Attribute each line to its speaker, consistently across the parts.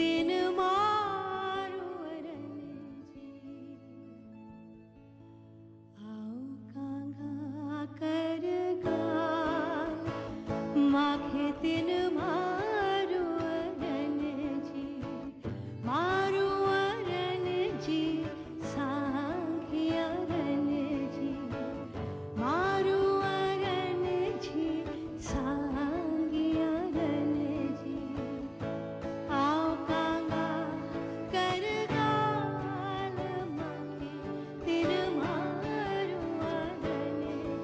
Speaker 1: तिन मारू अरन जी आओ कांगा कर गाल माखे तिन मारू अरन जी मारू अरन जी सांगी अरन जी मारू अरन जी सांगी अरन जी आओ कांगा कर गाल माखे तिन मारू अरन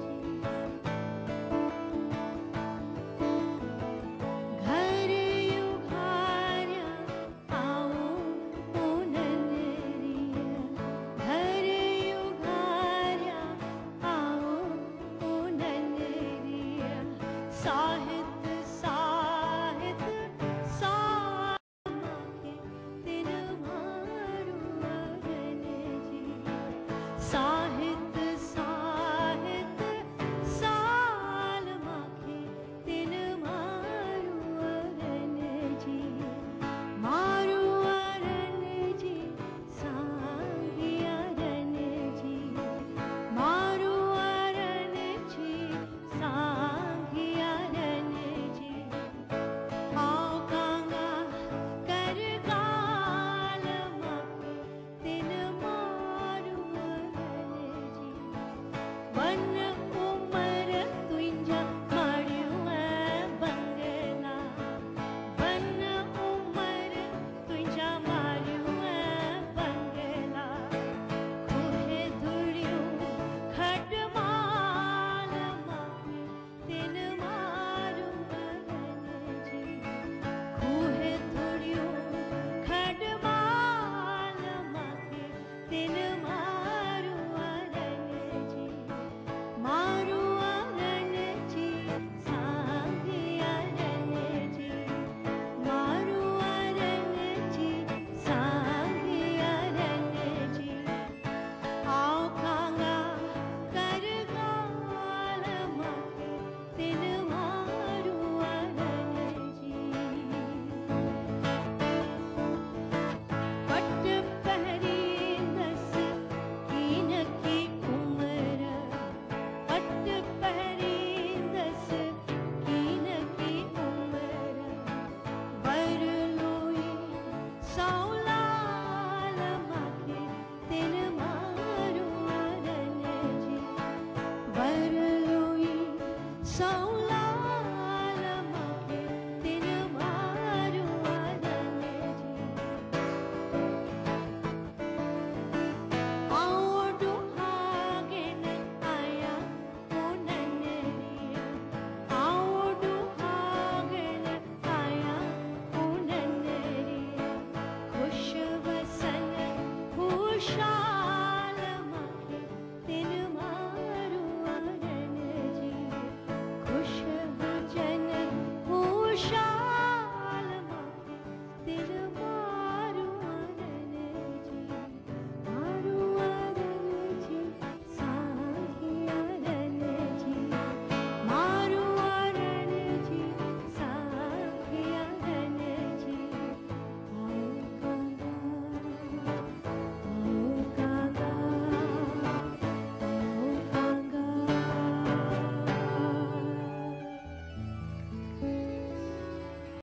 Speaker 1: जी घर युघार्या आओ पूनन रिया घर युघार्या आओ पूनन रिया साहित साहित साल माखे तिन मारू अरन जी साहित साहित साल माखे तिन मारू अरन जी मारू अरन जी सांगी अरन जी मारू अरन जी सांगी अरन जी आओ कांगा कर गाल माखे तिन मारू अरन जी वन उमर तुंहिंजा माड़ियूं बंगला वन उमर तुंहिंजा माड़ियूं बंगला खुहे धुड़ियूं खटमाल माखे तिन मारू अरन जी खुहे धुड़ियूं खटमाल माखे तिन मारू अरन जी मारू अरन जी सांगी अरन जी मारू अरन जी सांगी अरन जी आओ कांगा कर गाल माखे तिन मारू अरन जी पट पहरींदस कीन की उम्र पट पहरींदस कीन की उम्र वर लोई सौलाल माखे तिन मारू अरन जी वर लोई सौ